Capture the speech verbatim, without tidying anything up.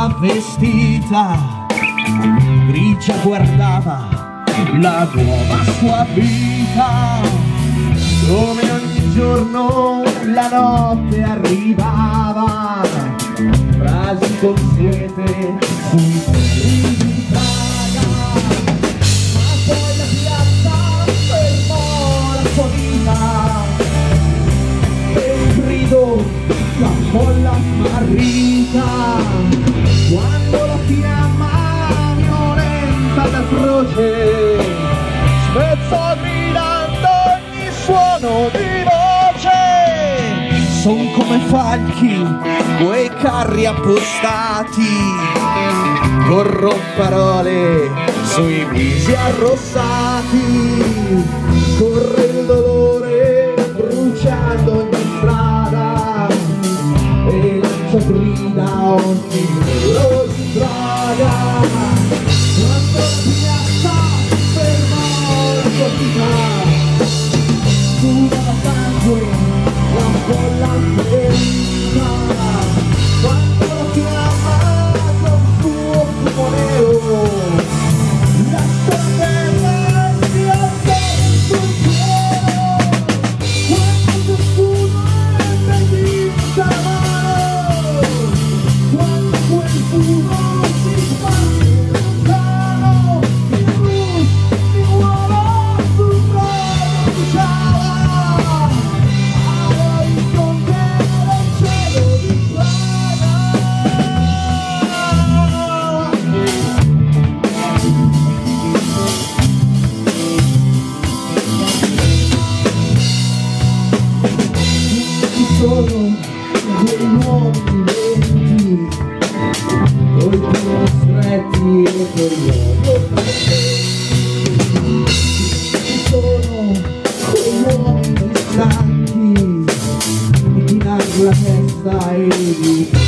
donna vestita grigia guardava la nuova sua vita. Come ogni giorno la notte arrivava, frasi consuete sui muri di Praga. Ma poi la piazza fermò la sua vita e un grido la folla smarrita, quando la fiamma violenta da croce spezzò gridando ogni suono di voce. Son come falchi quei carri appostati, corron parole sui visi arrossati, corre il dolore bruciando ogni strada e lancia grida ogni muro di Praga. Quando la piazza fermò la sua vita, sudava sangue la folla ferita, quando la fiamma con suo fumo nero lasciò terra e si alzò sul cielo, quando nessuno ebbe vinta mano, quando quel fumo si sparse lontano, il blues di nuovo sul trono bruciava all'orizzonte del cielo di Praga. Ci sono quei uomini lenti, coi piedi stretti e coi occhi. Ci sono quei uomini stanchi di chinare la testa e di